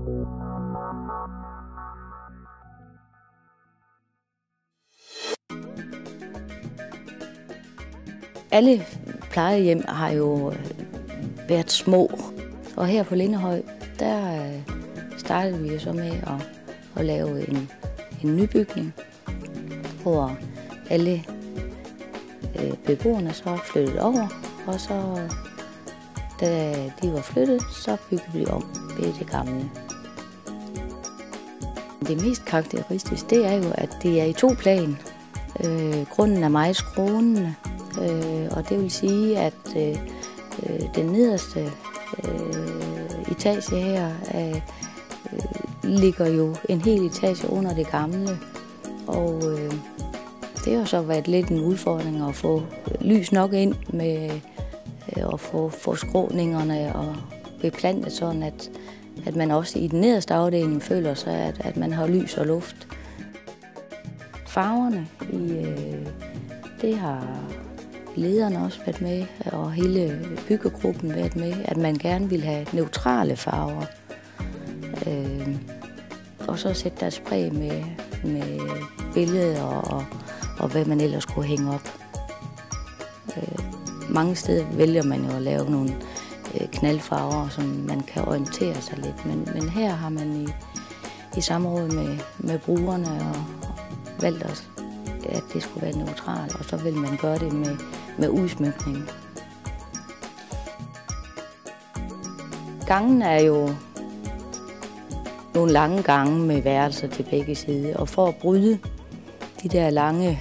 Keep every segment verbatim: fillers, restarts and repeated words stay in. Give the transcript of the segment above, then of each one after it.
Alle plejehjem har jo været små, og her på Lindehøj, der startede vi jo så med at, at lave en, en nybygning, hvor alle øh, beboerne så flyttede over, og så da de var flyttet, så byggede vi om ved det gamle. Det mest karakteristiske, det er jo, at det er i to plan. Øh, grunden er meget skrånende, øh, og det vil sige, at øh, den nederste øh, etage her øh, ligger jo en hel etage under det gamle, og øh, det har så været lidt en udfordring at få lys nok ind med øh, at få, få skråningerne og beplantet sådan, at, at man også i den nederste afdeling føler sig, at, at man har lys og luft. Farverne, i, øh, det har lederne også været med, og hele byggegruppen været med, at man gerne vil have neutrale farver. Øh, og så sætte deres præg med, med billeder og, og hvad man ellers kunne hænge op. Øh, mange steder vælger man jo at lave nogle øh, knaldfarver, som man kan orientere sig lidt, men, men her har man i, i samråd med, med brugerne og, og valgt os, at det skulle være neutralt, og så vil man gøre det med, med udsmykning. Gangen er jo nogle lange gange med værelser til begge sider, og for at bryde de der lange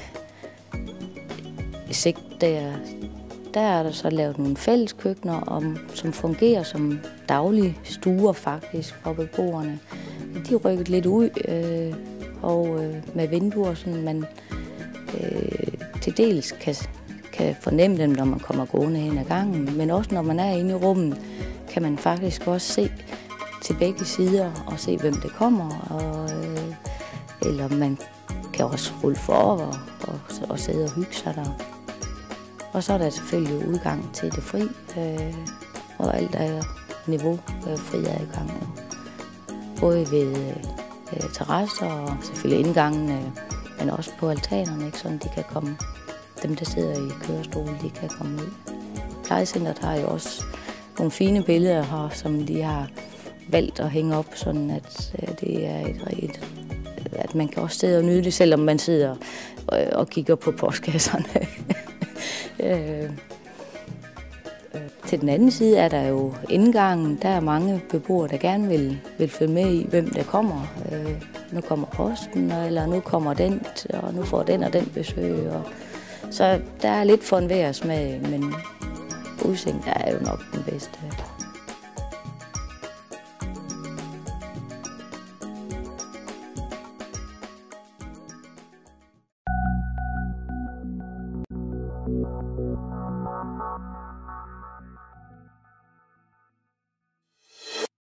sigt der, der er der så lavet nogle fælleskøkkener, om, som fungerer som daglige stuer faktisk for beboerne. De er rykket lidt ud, øh, og øh, med vinduer, så man øh, til dels kan, kan fornemme dem, når man kommer gående hen ad gangen, men også når man er inde i rummet, kan man faktisk også se til begge sider og se, hvem det kommer, og, øh, eller man kan også rulle forover og, og sidde og hygge sig der. Og så er der selvfølgelig udgang til det fri, øh, og alt er niveau øh, fri adgang. Både ved øh, terrasser og selvfølgelig indgangen, øh, men også på altanerne, ikke, sådan de kan komme, dem der sidder i kørestol, de kan komme ud. Plejecentret har jo også nogle fine billeder her, som de har valgt at hænge op, sådan at øh, det er et, et, at man kan også sidde og nyde det, selvom man sidder og, og kigger på postkasserne. øh, øh, til den anden side er der jo indgangen. Der er mange beboere, der gerne vil, vil følge med i, hvem der kommer. Øh, nu kommer posten, eller nu kommer den, og nu får den og den besøg. Og, så der er lidt for enhver smag, men udsigten er jo nok den bedste. Thank you.